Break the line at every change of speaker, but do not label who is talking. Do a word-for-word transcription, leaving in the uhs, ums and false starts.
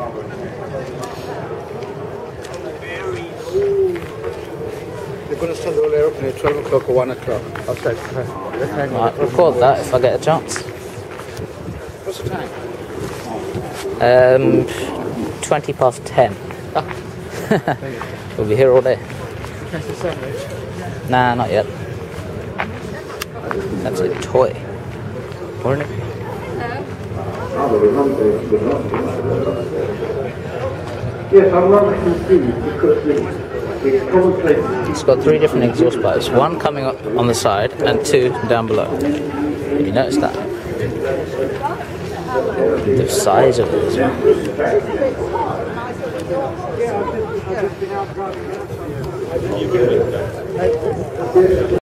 They're going to start the whole aeroplane at twelve o'clock or one o'clock. I'll say,
I might record that if I get a chance.
what's the time?
Um, twenty past ten. We'll be here all day.
Catch the sandwich.
Nah, not yet. That's a toy. Isn't it?
Yes, I'm rather confused because the, the commonplace.
It's got three different exhaust pipes. One coming up on the side and two down below. Have you noticed that? The size of it as well.